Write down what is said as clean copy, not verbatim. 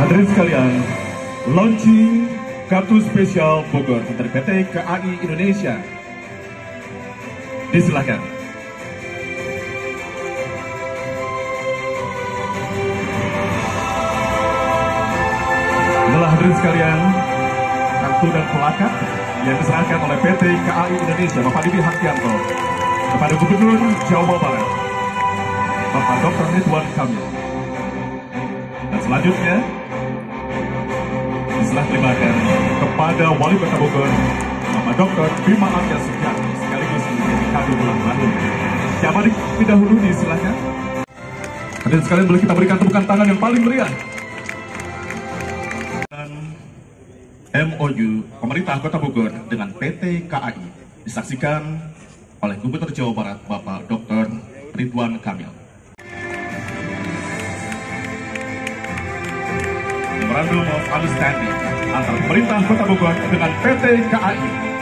Hadirin sekalian, launching kartu spesial Bogor dari PT KAI Indonesia. Disilakan. Inilah hadirin sekalian, kartu dan plakat yang diserahkan oleh PT KAI Indonesia Bapak Didi Hartianto kepada Gubernur Jawa Barat Bapak Dr. Ridwan Kamil. Dan selanjutnya diserah terimakan kepada Wali Kota Bogor Bapak Dr. Bima Arya Sujati sekaligus menjadi kado ulang tahun. Siapa terlebih dahulu disilakan. Hadirin sekalian, boleh kita berikan tepukan tangan yang paling meriah. MOU Pemerintah Kota Bogor dengan PT KAI disaksikan oleh Gubernur Jawa Barat Bapak Dr. Ridwan Kamil. Memorandum of Understanding antara Pemerintah Kota Bogor dengan PT KAI